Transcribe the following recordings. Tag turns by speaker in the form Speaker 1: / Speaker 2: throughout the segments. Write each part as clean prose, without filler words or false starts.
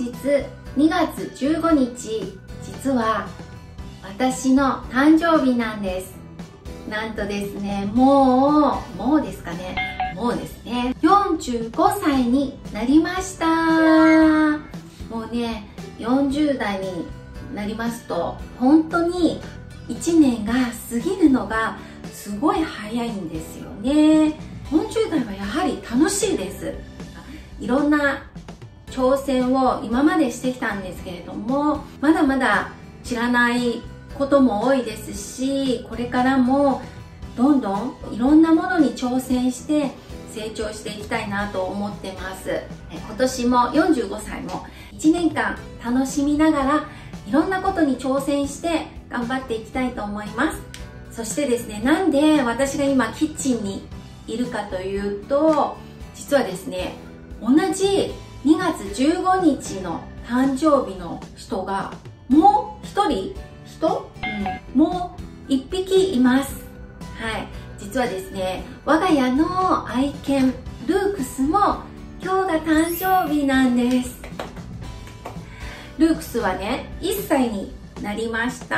Speaker 1: 日2月15日、実は私の誕生日なんです。なんとですね、もうですね、45歳になりました。もうね、40代になりますと、本当に1年が過ぎるのがすごい早いんですよね。40代はやはり楽しいです。いろんな挑戦を今までしてきたんですけれども、まだまだ知らないことも多いですし、これからもどんどんいろんなものに挑戦して成長していきたいなと思ってます。今年も45歳も1年間楽しみながらいろんなことに挑戦して頑張っていきたいと思います。そしてですね、なんで私が今キッチンにいるかというと、実はですね、同じ2月15日の誕生日の人がもう一人、もう一匹います。はい、実はですね、我が家の愛犬ルークスも今日が誕生日なんです。ルークスはね、1歳になりました。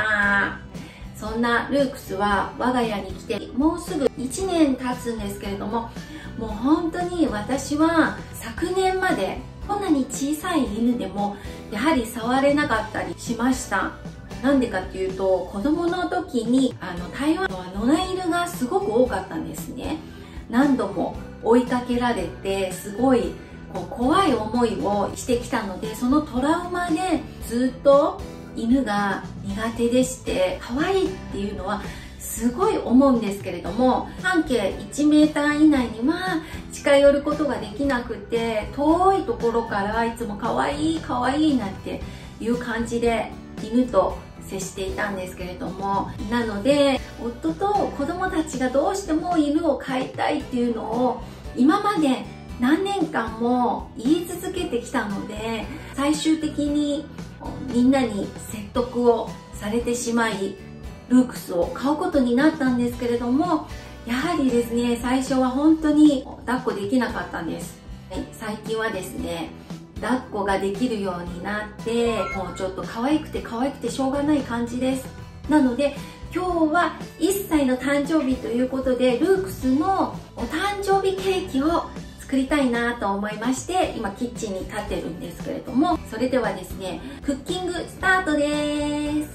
Speaker 1: そんなルークスは我が家に来てもうすぐ1年経つんですけれども、もう本当に私は昨年までこんなに小さい犬でもやはり触れなかったりしました。なんでかっていうと、子供の時に台湾は野良犬がすごく多かったんですね。何度も追いかけられてすごい怖い思いをしてきたので、そのトラウマでずっと犬が苦手でして、可愛いっていうのはすごい思うんですけれども、半径1メーター以内には近寄ることができなくて、遠いところからいつも可愛い可愛いなんていう感じで犬と接していたんですけれども、なので夫と子供たちがどうしても犬を飼いたいっていうのを今まで何年間も言い続けてきたので、最終的にみんなに説得をされてしまいルークスを買うことになったんですけれども、やはりですね、最初は本当に抱っこできなかったんです。最近はですね、抱っこができるようになって、もうちょっと可愛くてしょうがない感じです。なので今日は1歳の誕生日ということで、ルークスのお誕生日ケーキを作りたいなと思いまして、今キッチンに立ってるんですけれども、それではですね、クッキングスタートです。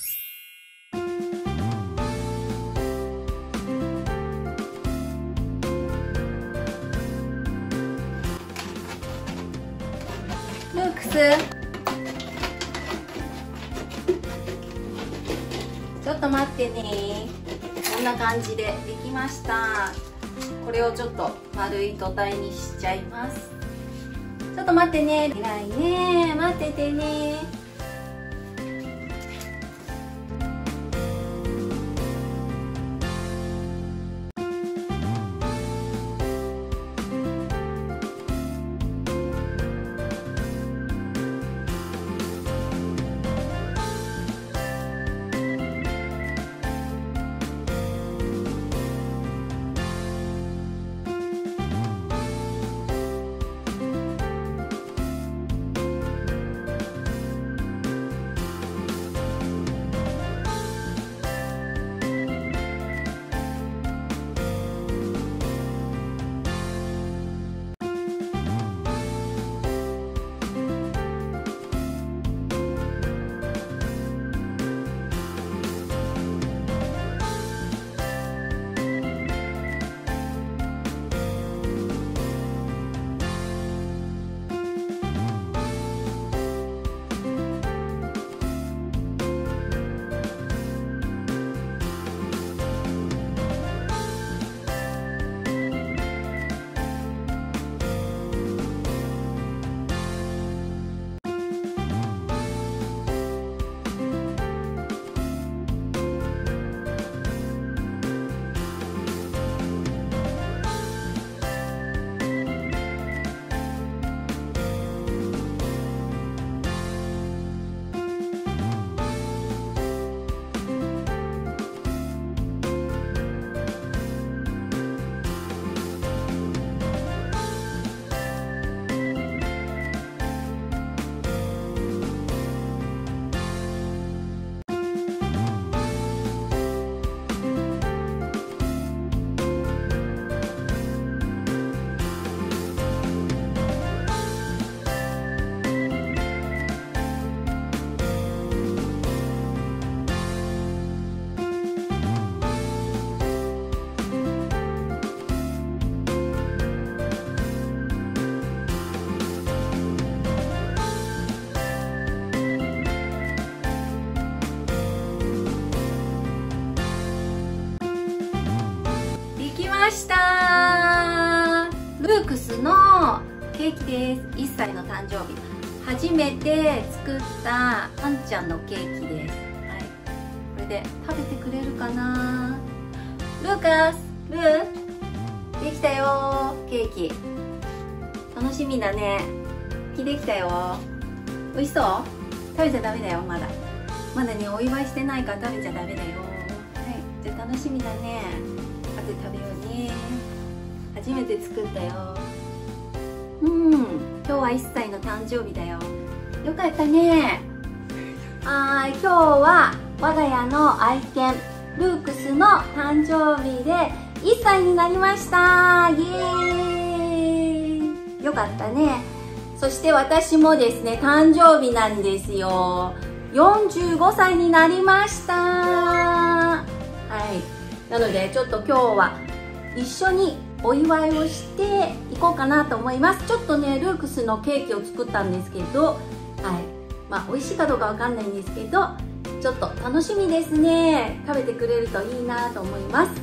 Speaker 1: ルークス、ちょっと待ってね。こんな感じでできました。これをちょっと丸い土台にしちゃいます。ちょっと待ってね。偉いね。待っててね。 ルークスのケーキです。1歳の誕生日初めて作ったあんちゃんのケーキです。はい、これで食べてくれるかな。ルーカス、ルー、できたよケーキ。楽しみだね。できたよ。美味しそう？食べちゃダメだよ。まだね、お祝いしてないから食べちゃダメだよ。はい、じゃあ楽しみだね。後で食べようね。初めて作ったよ。今日は1歳の誕生日だよ。よかったね。今日は我が家の愛犬ルークスの誕生日で1歳になりました。イエーイ。よかったね。そして私もですね、誕生日なんですよ。45歳になりました。はい。なのでちょっと今日は一緒にお祝いをしていこうかなと思います。ちょっとね、ルークスのケーキを作ったんですけど、はい。美味しいかどうかわかんないんですけど、ちょっと楽しみですね。食べてくれるといいなと思います。はい、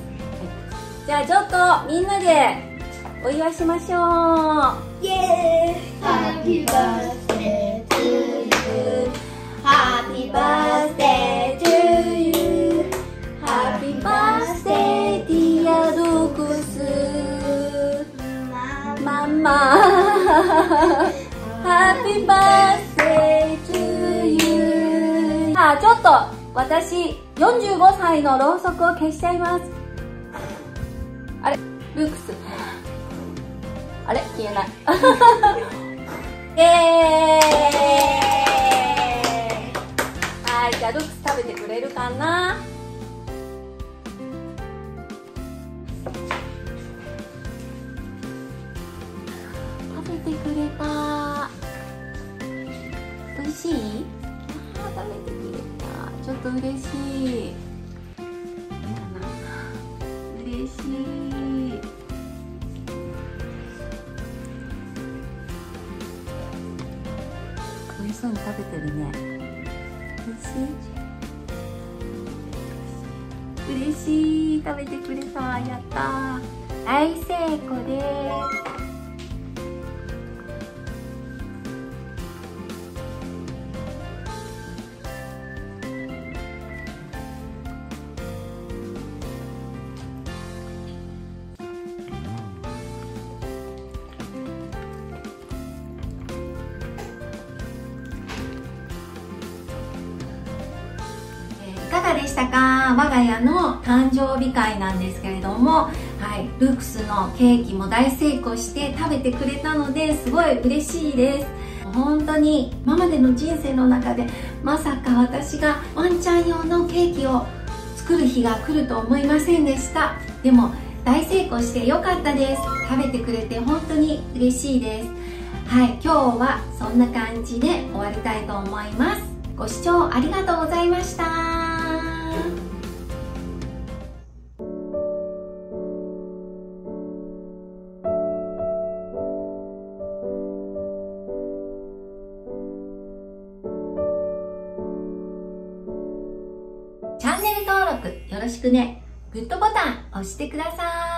Speaker 1: じゃあちょっとみんなでお祝いしましょう。イエーイ。 Happy birthday to you Happy birthday to you Happy birthday dear ルークスママHappy birthday to you。 ちょっと私45歳のろうそくを消しちゃいます。あれルークス、あれ消えないはい、じゃあルークス食べてくれるかな。食べてくれた。美味しい？食べてくれた。ちょっと嬉しい。嬉しい。美味しそうに食べてるね。美味しい？嬉しい。食べてくれた。やったー。大成功です。いかがでしたか？我が家の誕生日会なんですけれども、はい、ルークスのケーキも大成功して食べてくれたのですごい嬉しいです。本当に今までの人生の中でまさか私がワンちゃん用のケーキを作る日が来ると思いませんでした。でも大成功してよかったです。食べてくれて本当に嬉しいです。はい、今日はそんな感じで終わりたいと思います。ご視聴ありがとうございました。チャンネル登録よろしくね。グッドボタン押してください。